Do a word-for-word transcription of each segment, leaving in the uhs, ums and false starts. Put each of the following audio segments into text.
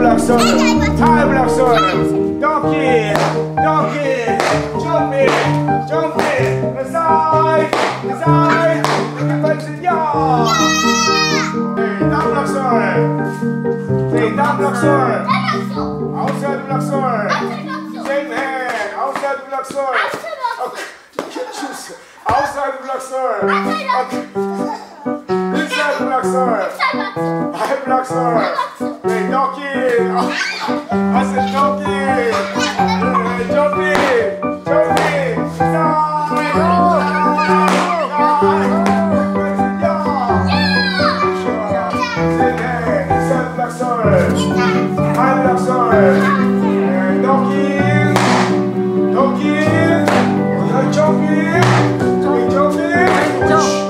black soil. High black soil. Donkey. Donkey. Jump in. Jump in. The side. The side. Everybody say yeah. Hey, down black soil. Hey, down black soil. Outside the black soil. Same hand. Outside the black soil. Okay. Choose. Outside the black soil. Okay. Inside the black soil. High black soil. Hey, donkey. I said donkey. Hey, jump in. Jump in. Inside the black soil. High black soil. Hey, donkey. Donkey. Hey, jump in. Hey, jump in.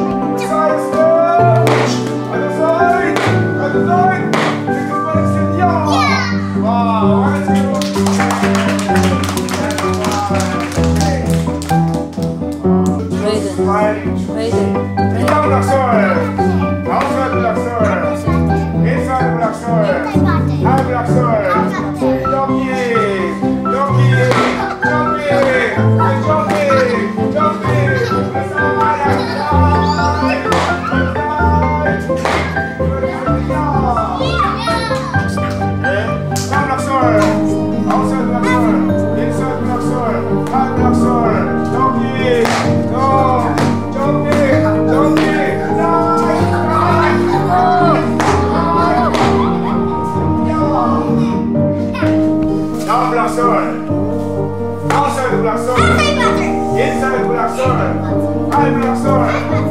Inside the black soil. Outside the black soil. Inside the black soil. High black soil. Donkey. Donkey. Donkey. Donkey. Donkey. Black soil. Outside the black soil. Inside the black soil. High black soil. Donkey. No. Down black soil. Outside the black soil. Inside the black soil. High black soil.